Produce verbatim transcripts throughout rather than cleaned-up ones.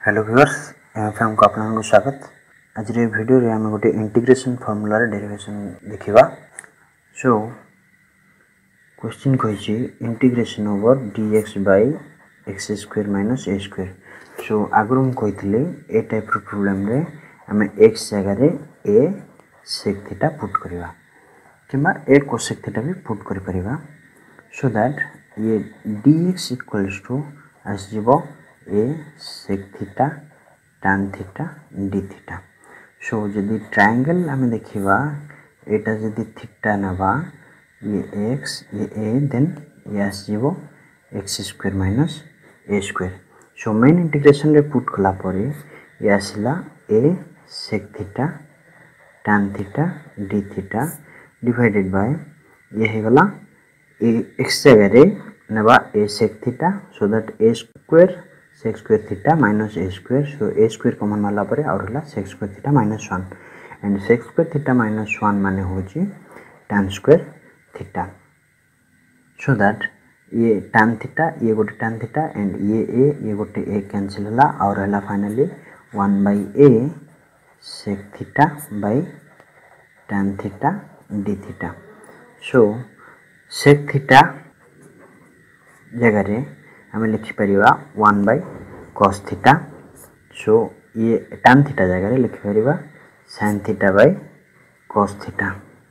Hello viewers FM को आपको स्वागत। आज रे वीडियो रे हम गोटे इंटीग्रेशन फार्मूला रे डेरिवेशन देखिबा। सो क्वेश्चन कहिछि इंटीग्रेशन ओवर dx बाय x square minus a square. So आगु हम कहितले ए टाइप रो प्रॉब्लम रे हमें x जगह रे a sec थीटा पुट करबा किबा a cosec थीटा भी पुट करि परिबा। सो दैट ये dx इक्वल्स टू as जीवो a sec theta tan theta d theta. So जदि ट्रायंगल हमें देखिबा एटा जदि थीटा नबा ये x ये a देन ये आसीबो x square minus a square. So main integration रे पुट कला परे ये आसिला a sec theta tan theta d theta divided by ये हे गला a x जगह रे नबा a sec theta so that a square sec square theta minus a square. So a square common मारला परे और हला sec square theta minus one and sec square theta minus one माने होची tan square theta. So that ये tan theta ये गोटे tan theta and ये a ये गोटे a कैंसिल हला और हला finally one by a sec theta by tan theta d theta. So sec theta जगह रे हमें लिखि परिबा one by cos theta. So ये tan थीटा जगह रे लिखि परिबा sin theta by cos theta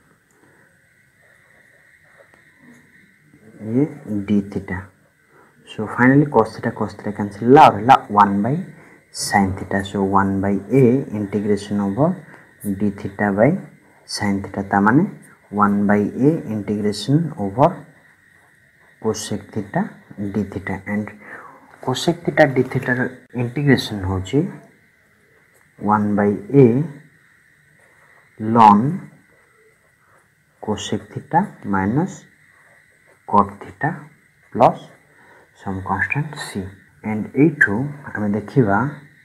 ये d theta. So finally cos theta cos theta cancel ला और हला one by sin theta. So one by a integration over d theta by sin theta ता माने one by a integration over cosec theta d theta and cosec theta d theta integration होची one by a ln cosec theta minus cot theta plus some constant c and ए टू हमें देखिबा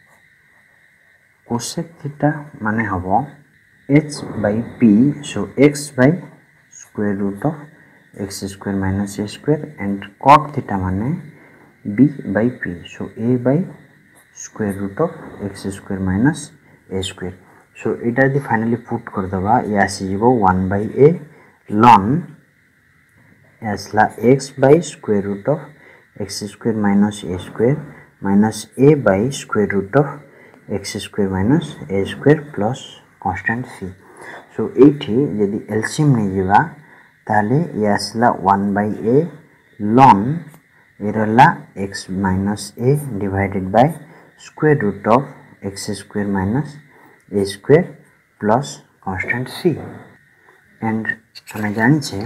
cosec theta माने हबो h by p। So x by square root of x square minus a square and cot theta माने b by p। so a by square root of x square minus a square। so इटा यदि finally put कर दबा ये आसी जीवो one by a ln एसला x by square root of x square minus a square minus a by square root of x square minus a square plus constant c। so एठी यदि LCM नै जीवा ताले ये आसला वन by a ln इरला x minus a divided by square root of x square minus a square plus constant c and हमें जानी छे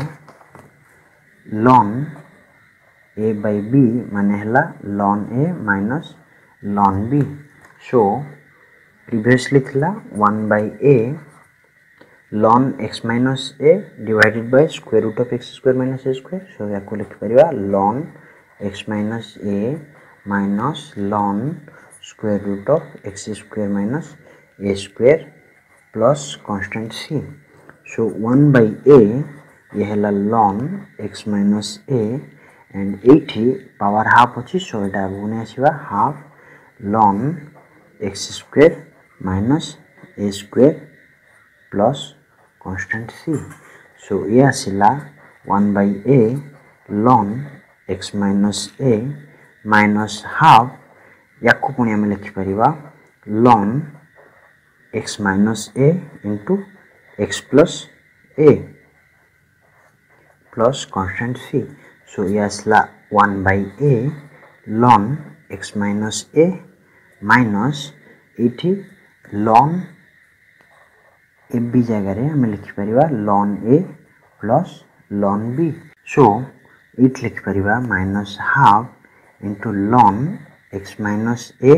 ln a by b माने हला ln a minus ln b। so previously थिला one by a ln x minus a divided by square root of x square minus a square। so याको लिख परिबा ln x minus a minus ln square root of x square minus a square plus constant c। so one by a ये हला ln x minus a and एठी power half अछि। so एटा गुने आसीबा half ln x square minus a square plus constant c। so ये आसीला one by a ln x minus a minus half याको पुणी हमें लिखि परिबा ln x minus a into x plus a plus constant c। so ये आसला one by a ln x minus a minus एठी ln a b जगह रे हमें लिखि परिबा ln a plus ln b। so it लिखि परिबा minus half into ln x minus a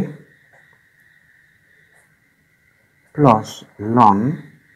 plus ln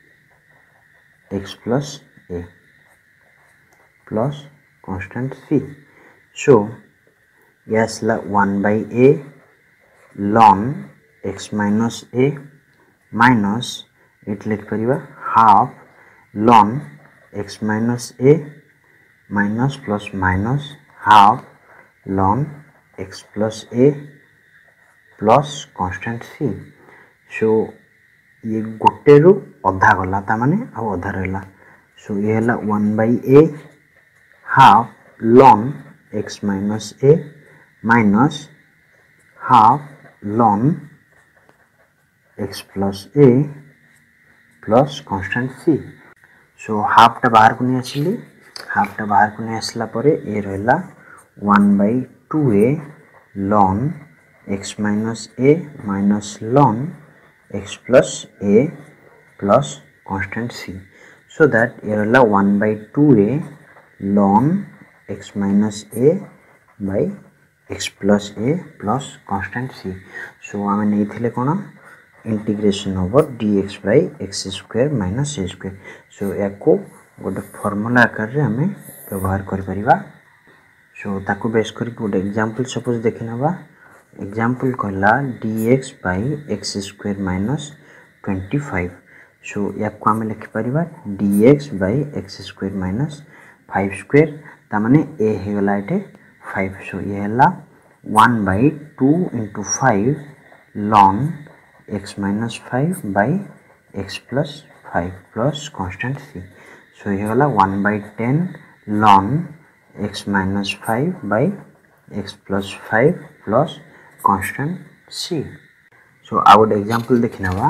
x plus a plus constant c। so yes la one by a ln x minus a minus it लिखि परिबा half ln x minus a minus plus minus half ln x plus a plus constant c. So ये गोटे रु अधा गला ता माने आ अधा रहला। सो ये हला one by a half ln x minus a minus half ln x plus a plus constant c. So half टा बाहर को नहीं आसिली, हाफ टा बाहर को नहीं आसला परे ए रहला one by two a ln x minus a minus ln x plus a plus constant c. So that ये रहला one by two a ln x minus a by x plus a plus constant c. So आम नहीं थे कौन integration over dx by x square minus a square. So या गोटे formula आकार रे हमें व्यवहार कर परिबा। सो ताको बेस कर गोटे एग्जांपल सपोज देखि नबा। एग्जांपल कहला dx by x square minus twenty five. So या को हमें लिखि परिबा dx by x square minus five square ता माने a हे गला एटे फाइव। सो ये हला one by two into five ln x minus five by x plus five plus constant c। So ये गला one by ten ln x minus five by x plus five plus constant c। So आ गोटे example देखि नबा।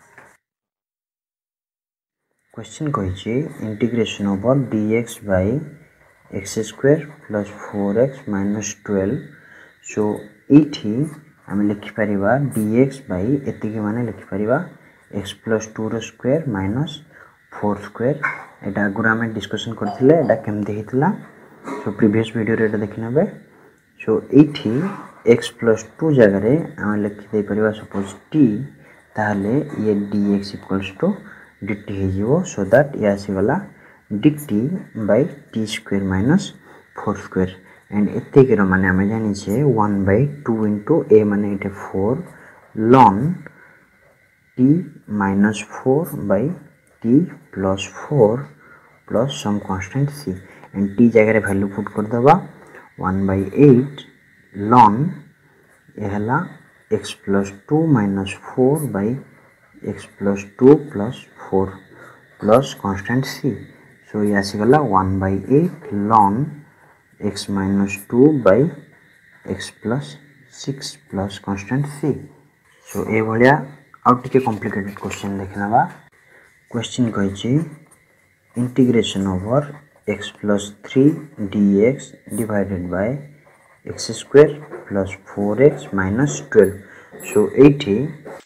Question कहिछि integration over dx by x square plus four x minus twelve. So एठी आम लिखि परिबा dx बाय एतिके माने लिखि परिबा x plus to row square minus four square. एटा गुरा में डिस्कशन करथिले एटा केमते हितला। सो प्रीवियस वीडियो रे एटा देखि नबे। सो एठी x प्लस टू जगह रे आम लिखि दे परिबा सपोज t ताले ये dx इक्वल्स टू dt हे जिवो। सो दैट या से वाला dt by t square minus four square and एते के माने हमें जानि छे one by two into a माने इटे फोर लॉन t minus four by t plus four plus some constant c and t जगह रे वैल्यू पुट कर दबा वन बाय एट लॉन ये हला x plus two minus four by x plus two plus four plus constant c। So ये आसी गला one by eight लॉन x minus two by x plus six plus constant c। So ए भलिया आउ टिके कॉम्प्लिकेटेड क्वेश्चन देखनबा। Question कहिछि integration over x plus three dx divided by x square plus four x minus twelve. So एठी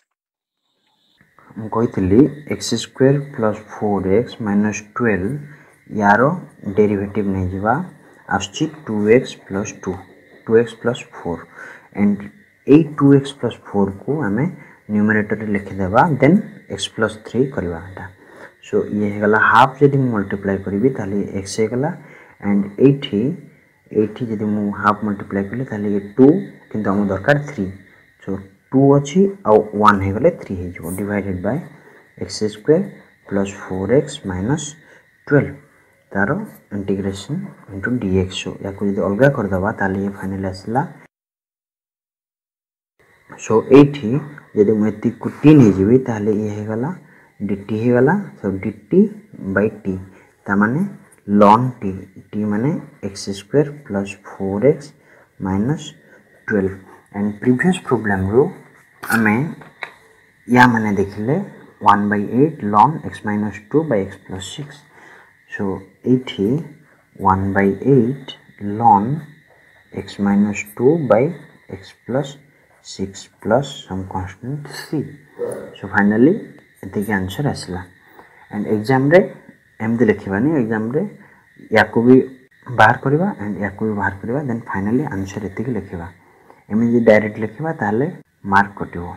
हम कहितली x square plus four x minus twelve यारो डेरिवेटिव नै जिबा आछि two x plus two two x plus four and ए two x plus four को हमें न्यूमरेटर रे लिखि देबा देन x प्लस थ्री करबा एटा। सो ये हे गला हाफ जदि मल्टीप्लाई करबी ताले x हे गला एंड एठी एठी जदि मु हाफ मल्टीप्लाई करले ताले ये टू किंतु हम दरकार थ्री। सो टू अछि आ वन हे गले थ्री हे जो divided by x square plus four x minus twelve तारो इंटीग्रेशन इनटू dx। सो या को जदि अलगा कर दबा ताले ये फाइनल आसला। सो एठी यदि मु एति को तीन हे जिवि ताले ये हे गला dt हे गला। सो dt बाय t ता माने ln t t माने x square plus four x minus twelve and previous problem रो हमें या माने देखले one by eight ln x minus two by x plus six. So एठी one by eight ln x minus two by x plus six plus some constant c। So finally एते के answer आसला and exam रे एमते लिखिबानी exam रे या को भी बाहर करबा एंड या को भी बाहर करबा देन फाइनली आंसर एते के लिखिबा। एमे जे डायरेक्ट लिखिबा ताले मार्क कटिबो।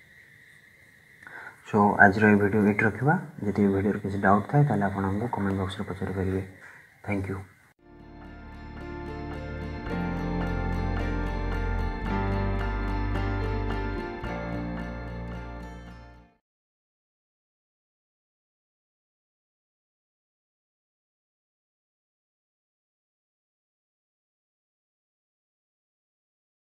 सो आज रो वीडियो एट रखिबा। जदि वीडियो रे किछ डाउट थाए ताले आपण हमको कमेंट बॉक्स रे पचारि परिबे। Thank you.